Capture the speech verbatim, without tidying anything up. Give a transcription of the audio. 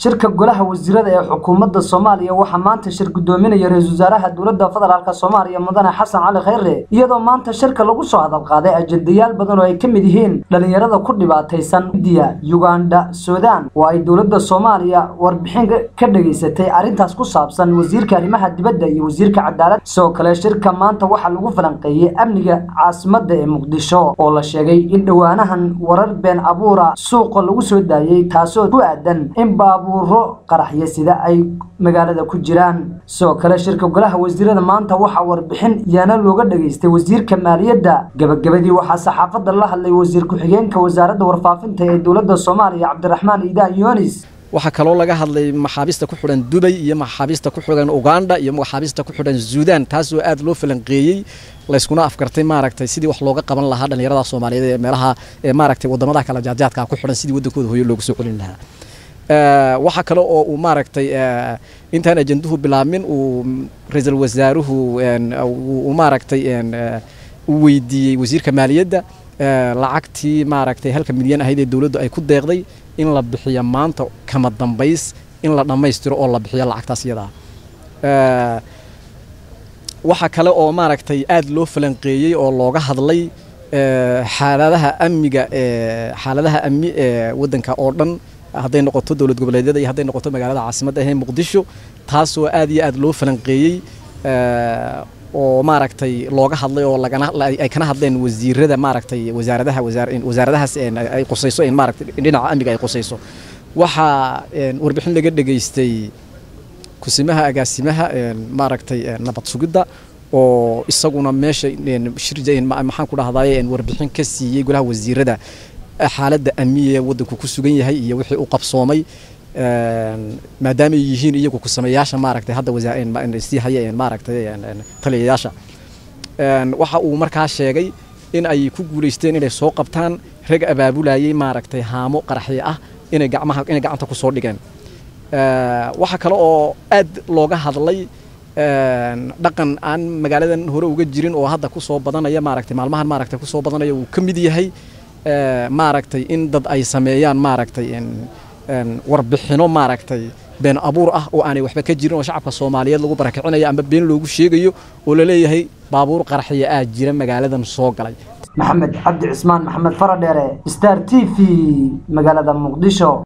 shirka golaha wasiirada ee xukuumadda Soomaaliya waxa maanta shir gudoominaya ra'iisul wasaaraha dowladda federaalka Soomaaliya Mudane Xasan Cali Khayre iyadoo maanta shirka lagu soo hadal qaaday ajendayaal badan oo ay ka mid yihiin dhalinyarada ku dhibaataysan India, Uganda, Suudaan oo ay dowladda Soomaaliya warbixin ka dhageysatay arintaas ku saabsan wasiirka arrimaha dibadda iyo wasiirka cadaaladda soo kale shirka maanta waxa lagu falanqeeyay amniga caasimadda ee Muqdisho oo la sheegay in dhawaanahan warar been abuura suuqa lagu soo daayay taasoo ku aadan in baabuuro qaraxyo sida ay magaalada ku jiraan soo kale shirka golaha wasiirada maanta waxa warbixin yana looga dhageystay wasiirka maaliyadda gabagabadii waxa saxaafadda la hadlay wasiir ku xigeenka wasaaradda warfaafinta ee dowladda Soomaaliya Cabdiraxmaan Idaa Yunis waxa kale oo laga hadlay maxaabiista ku xidhan Dubai iyo maxaabiista ku xidhan Uganda iyo maxaabiista ku xidhan Suudaan taasoo aad loo falanqeeyay la iskuna afkartay maaragtay sidii wax looga qaban lahaa dhalinyarada Soomaaliyeed ee meelaha ee maaragtay wadamada kala jaadjaadka ku xidhan sidii wadankooda hooyo loogu soo celin lahaa ee waxa kale oo uu maaragtay intaan ajenduhu bilaabmin uu ra'iisul wasaaruhu uu maaragtay uu weydiiyay wasiirka maaliyadda lacagtii maaragtay halka milyan ahayd ee dawladdu ay ku deeqday in la bixiyo maanta kama dambays in la dhameystiro oo la bixiyo lacagtaas iyada ee waxa kale oo maaragtay aad loo falanqeeyay oo looga hadlay ee xaaladaha amniga ee xaaladaha amni ee wadanka oo dhan haday noqoto dawlad goboleedyada iyo haday noqoto magaalada caasimadda ee Muqdisho taasoo aad iyo aad loo falanqeeyay ee oo maaragtay looga hadlay oo lagana ay kana hadleen wasiirada maaragtay wasaaradaha wasaaradahaas ay qosayso in maaragtay dhinaca amniga ay qosayso waxa warbixin laga dhageystay kusimaha agaasimaha maaragtay nabad sugidda oo isaguna meesha shirjeen maxaan ku dhahdaaye warbixin ka siiyay golaha wasiirada xaaladda amniga wadanku ku sugan yahay iyo wixii uu qabsoomay maadaama yihiin iyagu ku sameeyaasha maaragtay hadda wasaareen si hayeen maaragtay taliyayaasha waxa uu markaa sheegay in ay ku guuleysteen inay soo qabtaan rag abaabulayay maaragtay haamo qaraxyo ah inay gacmaha inay gacanta ku soo dhigeen waxa kale oo aad looga hadlay dhaqan aan magaaladan hore uga jirin oo hadda ku soo badanaya maaragtay maalmahan maaragtay ku soo badanaya uu ka mid yahay maaragtay in dad ay sameeyaan maaragtay warbixino maaragtay been abuur ah oo aanay waxba ka jirin oo shacabka Soomaaliyeed lagu barakicinayo ama been loogu sheegayo oo la leeyahay baabuur qaraxyo ah jira magaaladan soo galay Maxamed Cabdi Cismaan Maxamed Faradheere Star T V magaalada Muqdisho.